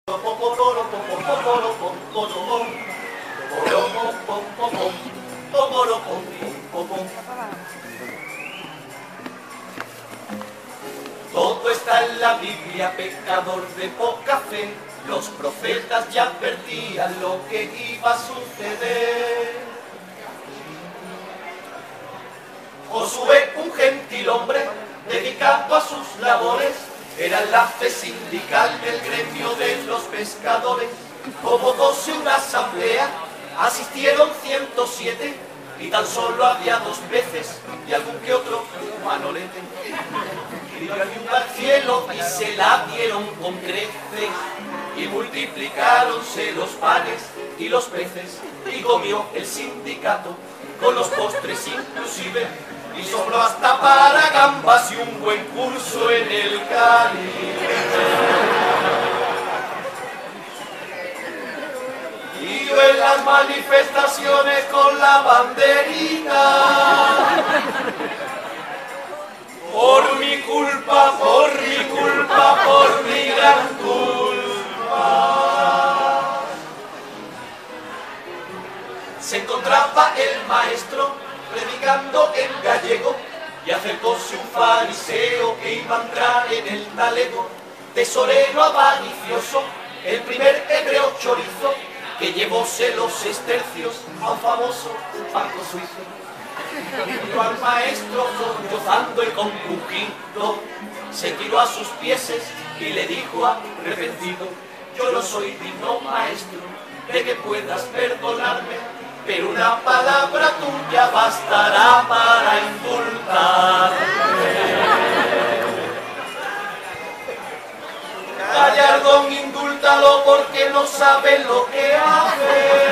Todo está en la Biblia, pecador de poca fe. Los profetas ya advertían lo que iba a suceder. Josué, un gentil hombre, dedicado a sus labores, era el enlace sindical del gremio de los pescadores. Convocóse una asamblea, asistieron 107 y tan solo había 2 peces y algún que otro manolete. Pidió ayuda al cielo y se la dieron con creces y multiplicáronse los panes y los peces y comió el sindicato con los postres inclusive y sobró hasta para gambas y un buen curso en el Caribe. Y yo en las manifestaciones con la banderita, por mi culpa, por mi culpa, por mi gran culpa. Se encontraba el maestro predicando en gallego y acercóse un fariseo que iba a entrar en el talego. Tesorero avaricioso, el primer hebreo chorizo que llevóse los estercios a un famoso banco suizo. Vio al maestro sollozando y compungido, se tiró a sus pies y le dijo arrepentido: yo no soy digno, maestro, de que puedas perdonarme, pero una palabra tuya bastará para indultarme. Gallardón, indúltalo porque no sabe lo que hace.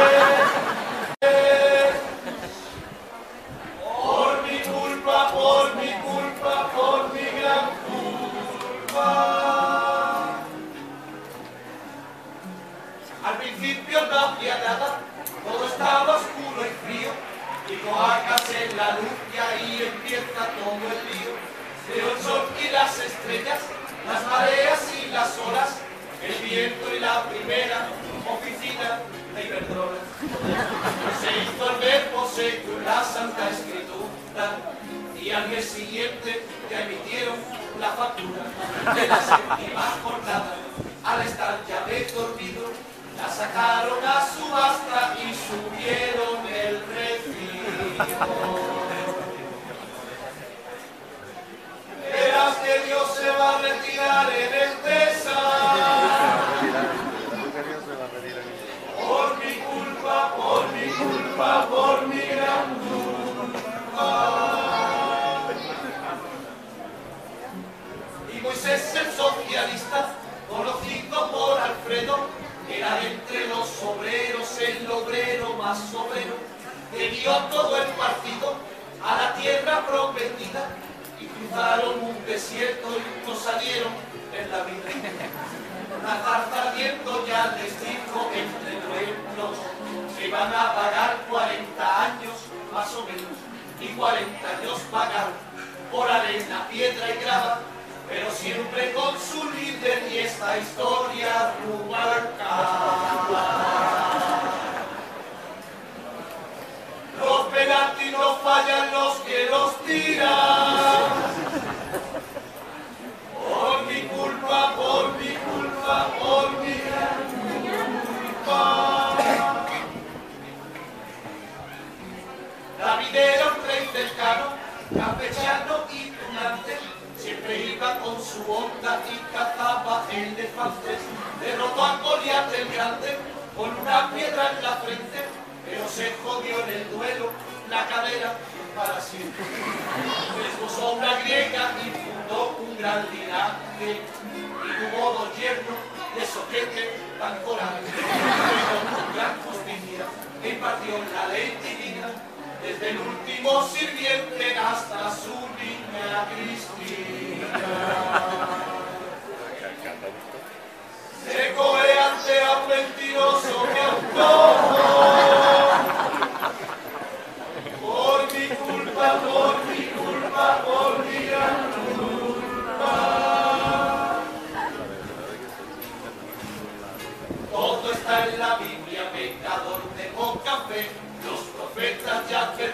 Por mi culpa, por mi culpa, por mi gran culpa. Al principio no había nada, todo estaba oscuro y frío, y hágase la luz y ahí empieza todo el lío. Veo el sol y las estrellas, las mareas y las olas, el viento y la primera oficina de Iberdrola. Se hizo el verbo según la Santa Escritura y al mes siguiente ya emitieron la factura de la 7ª jornada. Al estar ya de dormido, la sacaron a subasta y subieron el recibo. Verás que Dios se va a retirar en el César. Por mi culpa, por mi culpa, por mi gran culpa. Y Moisés el socialista, conocido por Alfredo, era entre los obreros el obrero más obrero, que dio todo el partido a la tierra prometida. Y cruzaron un desierto y no salieron en la vida. Una zarza ardiendo ya les dijo entre pueblos que iban a pagar 40 años más o menos, y 40 años pagar por arena, piedra y grava, pero siempre con su líder y esta historia Rubalcaba. Los penaltis no fallan los que los tiran. Por mi culpa, por mi culpa, por mi gran culpa. David era un rey cercano, campechano y tunante. Siempre iba con su onda y cazaba elefantes. Derrotó a Goliat el grande con una piedra en la frente, pero se jodió en el duelo la cadera para siempre. Desposó una griega y fundó un gran linaje, y tuvo 2 yernos de soquete tan coraje, pero con gran justicia que impartió la ley divina, desde el último sirviente hasta su niña Cristina. Se coge ante a un mentiroso que a un cojo. Por mi culpa, por mi culpa, por mi gran culpa. está en la Biblia, pecador de poca fe, los profetas ya que